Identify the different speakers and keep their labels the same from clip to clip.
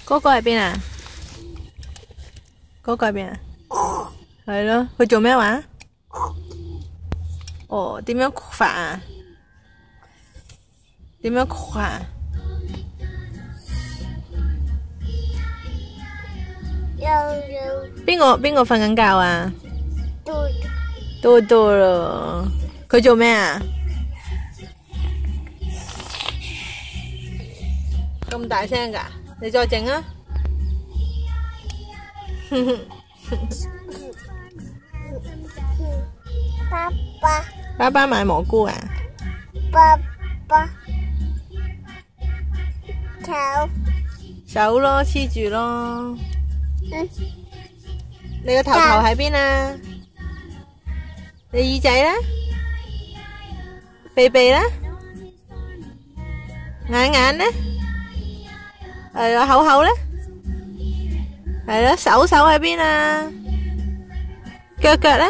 Speaker 1: 嗰個喺邊啊？嗰個喺邊啊？係咯，佢做咩話？哦，點樣發啊？點樣發啊？邊個瞓緊覺啊？嘟嘟咯，佢做咩啊？咁大聲㗎？你再整啊！爸爸買蘑菇啊！
Speaker 2: 爸
Speaker 1: 手咯，黐住咯。你個頭喺邊啊？你耳仔咧？鼻咧？眼咧？係咯，口咧？係咯，手喺邊啊？腳咧？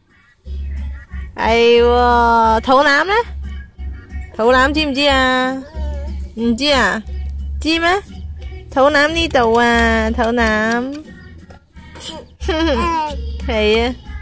Speaker 1: 係喎，肚腩咧？肚腩知唔知啊？唔知啊？知咩？肚腩呢度啊，肚腩。係啊。